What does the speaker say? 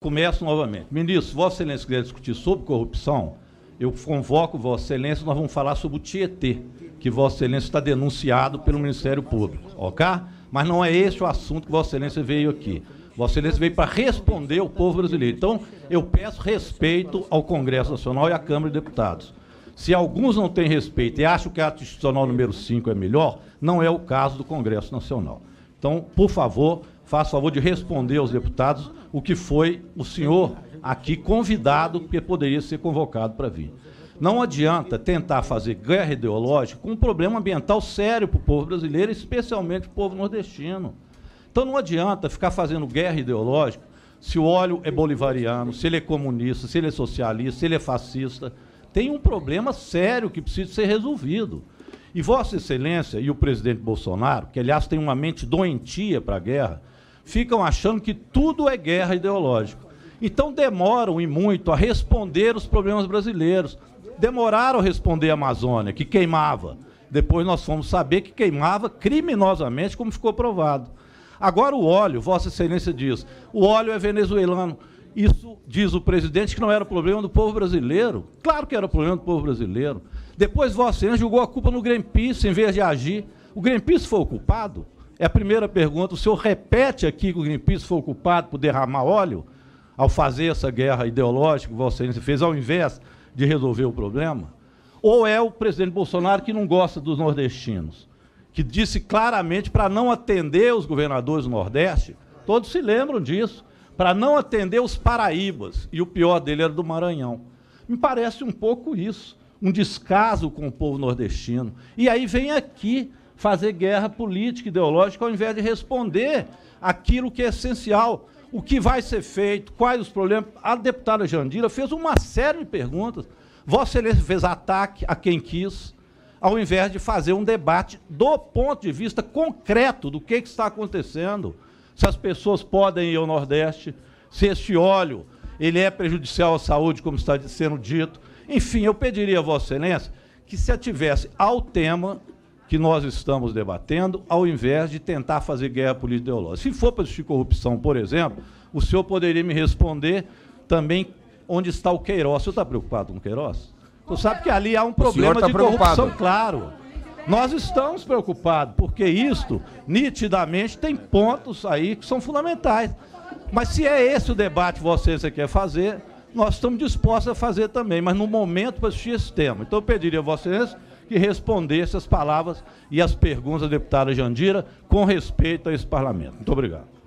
Começo novamente. Ministro, se Vossa Excelência quiser discutir sobre corrupção, eu convoco Vossa Excelência, nós vamos falar sobre o Tietê, que Vossa Excelência está denunciado pelo Ministério Público, ok? Mas não é esse o assunto que Vossa Excelência veio aqui. Vossa Excelência veio para responder ao povo brasileiro. Então, eu peço respeito ao Congresso Nacional e à Câmara de Deputados. Se alguns não têm respeito e acham que a ata institucional número 5 é melhor, não é o caso do Congresso Nacional. Então, por favor, faça o favor de responder aos deputados o que foi o senhor aqui convidado, porque poderia ser convocado para vir. Não adianta tentar fazer guerra ideológica com um problema ambiental sério para o povo brasileiro, especialmente para o povo nordestino. Então não adianta ficar fazendo guerra ideológica se o óleo é bolivariano, se ele é comunista, se ele é socialista, se ele é fascista. Tem um problema sério que precisa ser resolvido. E Vossa Excelência e o presidente Bolsonaro, que aliás tem uma mente doentia para a guerra, ficam achando que tudo é guerra ideológica. Então demoram e muito a responder os problemas brasileiros. Demoraram a responder a Amazônia, que queimava. Depois nós fomos saber que queimava criminosamente, como ficou provado. Agora o óleo, Vossa Excelência diz, o óleo é venezuelano. Isso, diz o presidente, que não era problema do povo brasileiro. Claro que era problema do povo brasileiro. Depois Vossa Excelência jogou a culpa no Greenpeace, em vez de agir. O Greenpeace foi o culpado? É a primeira pergunta. O senhor repete aqui que o Greenpeace foi o culpado por derramar óleo, ao fazer essa guerra ideológica que Vossa Excelência fez, ao invés de resolver o problema? Ou é o presidente Bolsonaro que não gosta dos nordestinos, que disse claramente para não atender os governadores do Nordeste, todos se lembram disso, para não atender os paraíbas, e o pior dele era do Maranhão. Me parece um pouco isso, um descaso com o povo nordestino. E aí vem aqui fazer guerra política, ideológica, ao invés de responder aquilo que é essencial, o que vai ser feito, quais os problemas. A deputada Jandira fez uma série de perguntas. Vossa Excelência fez ataque a quem quis, ao invés de fazer um debate do ponto de vista concreto do que está acontecendo, se as pessoas podem ir ao Nordeste, se este óleo ele é prejudicial à saúde, como está sendo dito. Enfim, eu pediria a Vossa Excelência que se ativesse ao tema que nós estamos debatendo, ao invés de tentar fazer guerra política ideológica. Se for para discutir corrupção, por exemplo, o senhor poderia me responder também onde está o Queiroz. O senhor está preocupado com o Queiroz? Você sabe que ali há um problema de corrupção, claro. Nós estamos preocupados, porque isto, nitidamente, tem pontos aí que são fundamentais. Mas se é esse o debate que você quer fazer, nós estamos dispostos a fazer também, mas no momento para assistir esse tema. Então eu pediria a Vossa Excelência que respondesse as palavras e as perguntas da deputada Jandira com respeito a esse parlamento. Muito obrigado.